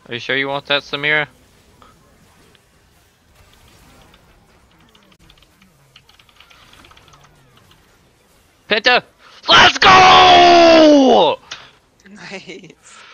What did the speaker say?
Are you sure you want that, Samira? Penta! Let's go! Nice.